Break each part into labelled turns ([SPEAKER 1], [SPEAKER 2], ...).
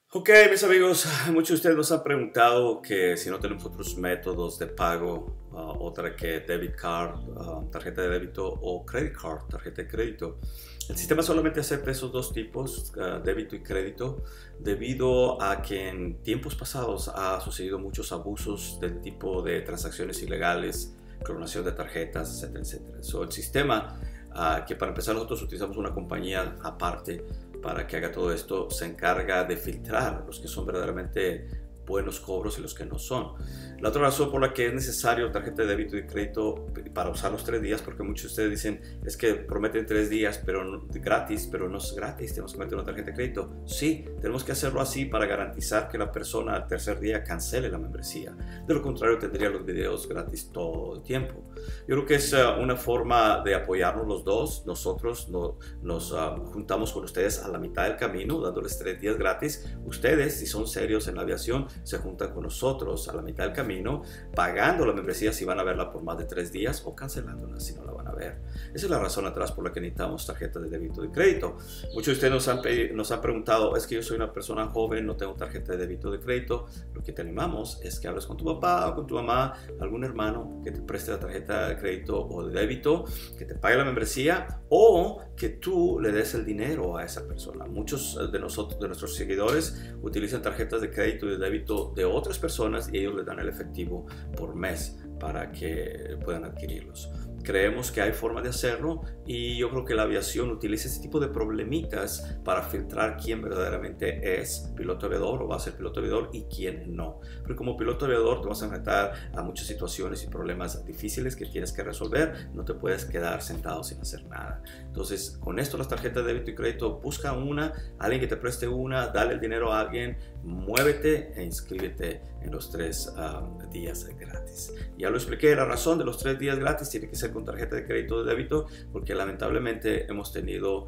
[SPEAKER 1] Ok, mis amigos, muchos de ustedes nos han preguntado que si no tenemos otros métodos de pago, otra que debit card, tarjeta de débito o credit card, tarjeta de crédito. El sistema solamente acepta esos dos tipos, débito y crédito, debido a que en tiempos pasados ha sucedido muchos abusos del tipo de transacciones ilegales, clonación de tarjetas, etcétera, etcétera. El sistema, que para empezar nosotros utilizamos una compañía aparte para que haga todo esto, se encarga de filtrar los que son verdaderamente buenos cobros y los que no son. La otra razón por la que es necesario tarjeta de débito y crédito para usar los 3 días, porque muchos de ustedes dicen es que prometen 3 días pero gratis, pero no es gratis, tenemos que meter una tarjeta de crédito. Sí, tenemos que hacerlo así para garantizar que la persona al tercer día cancele la membresía. De lo contrario tendría los videos gratis todo el tiempo. Yo creo que es una forma de apoyarnos los dos. Nosotros nos juntamos con ustedes a la mitad del camino, dándoles 3 días gratis. Ustedes, si son serios en la aviación, se juntan con nosotros a la mitad del camino, pagando la membresía si van a verla por más de 3 días o cancelándola si no la van a ver. Esa es la razón atrás por la que necesitamos tarjetas de débito y crédito. Muchos de ustedes nos han preguntado, es que yo soy una persona joven, no tengo tarjeta de débito de crédito. Lo que te animamos es que hables con tu papá o con tu mamá, algún hermano que te preste la tarjeta de crédito o de débito, que te pague la membresía o que tú le des el dinero a esa persona. Muchos de nuestros seguidores utilizan tarjetas de crédito y de débito de otras personas y ellos les dan el efectivo por mes para que puedan adquirirlos. Creemos que hay forma de hacerlo y yo creo que la aviación utiliza ese tipo de problemitas para filtrar quién verdaderamente es piloto aviador o va a ser piloto aviador y quién no. Pero como piloto aviador te vas a enfrentar a muchas situaciones y problemas difíciles que tienes que resolver. No te puedes quedar sentado sin hacer nada. Entonces, con esto las tarjetas de débito y crédito, busca alguien que te preste una, dale el dinero a alguien, muévete e inscríbete en los 3 días gratis. Ya lo expliqué, la razón de los 3 días gratis tiene que ser con tarjeta de crédito o de débito, porque lamentablemente hemos tenido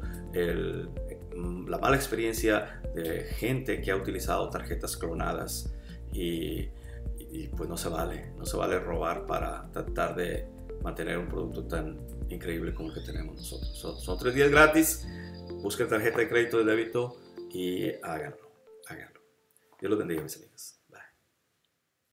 [SPEAKER 1] la mala experiencia de gente que ha utilizado tarjetas clonadas y pues no se vale robar para tratar de mantener un producto tan increíble como el que tenemos nosotros. Son 3 días gratis, busquen tarjeta de crédito o de débito y háganlo. Dios los bendiga, mis amigos.